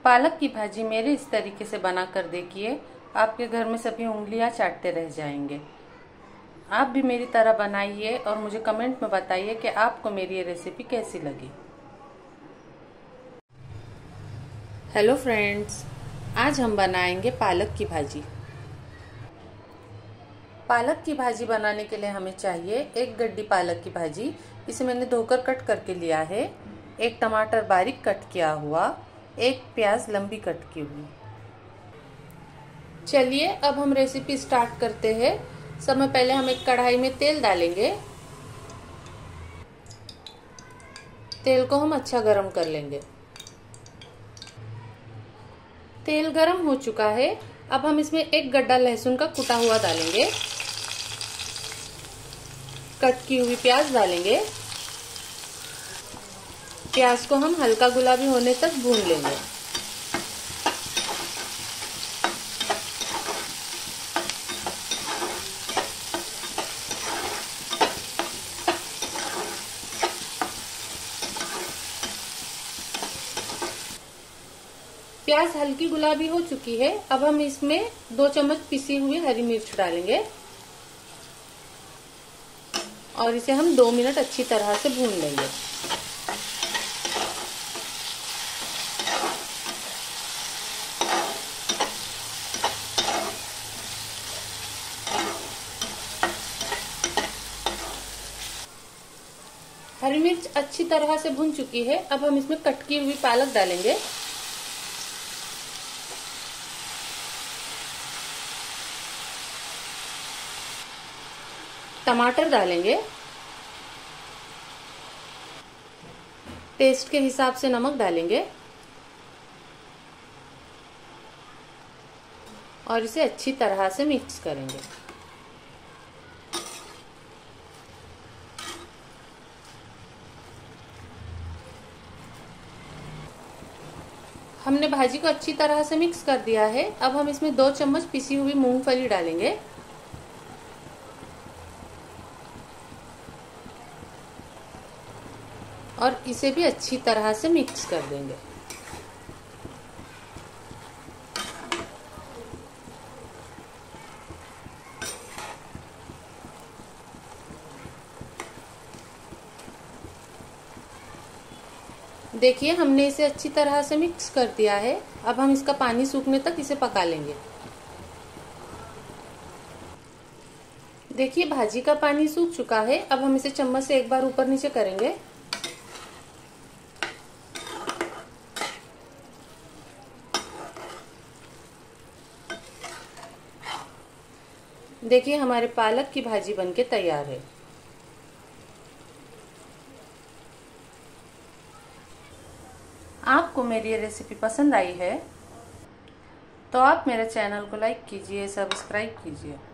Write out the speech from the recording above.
पालक की भाजी मेरे इस तरीके से बना कर देखिए, आपके घर में सभी उंगलियां चाटते रह जाएंगे। आप भी मेरी तरह बनाइए और मुझे कमेंट में बताइए कि आपको मेरी ये रेसिपी कैसी लगी। हेलो फ्रेंड्स, आज हम बनाएंगे पालक की भाजी। पालक की भाजी बनाने के लिए हमें चाहिए एक गड्डी पालक की भाजी। इसे मैंने धोकर कट करके लिया है। एक टमाटर बारीक कट किया हुआ, एक प्याज लंबी कट की हुई। चलिए अब हम रेसिपी स्टार्ट करते हैं। सबसे पहले हम एक कढ़ाई में तेल डालेंगे। तेल को हम अच्छा गरम कर लेंगे। तेल गरम हो चुका है। अब हम इसमें एक गड्ढा लहसुन का कुटा हुआ डालेंगे। कट की हुई प्याज डालेंगे। प्याज को हम हल्का गुलाबी होने तक भून लेंगे। प्याज हल्की गुलाबी हो चुकी है। अब हम इसमें 2 चम्मच पिसी हुई हरी मिर्च डालेंगे और इसे हम 2 मिनट अच्छी तरह से भून लेंगे। हरी मिर्च अच्छी तरह से भून चुकी है। अब हम इसमें कट की हुई पालक डालेंगे। टमाटर डालेंगे। टेस्ट के हिसाब से नमक डालेंगे और इसे अच्छी तरह से मिक्स करेंगे। हमने भाजी को अच्छी तरह से मिक्स कर दिया है। अब हम इसमें 2 चम्मच पिसी हुई मूंगफली डालेंगे और इसे भी अच्छी तरह से मिक्स कर देंगे। देखिए हमने इसे अच्छी तरह से मिक्स कर दिया है। अब हम इसका पानी सूखने तक इसे पका लेंगे। देखिए भाजी का पानी सूख चुका है। अब हम इसे चम्मच से एक बार ऊपर नीचे करेंगे। देखिए हमारे पालक की भाजी बनके तैयार है। आपको मेरी ये रेसिपी पसंद आई है तो आप मेरे चैनल को लाइक कीजिए, सब्सक्राइब कीजिए।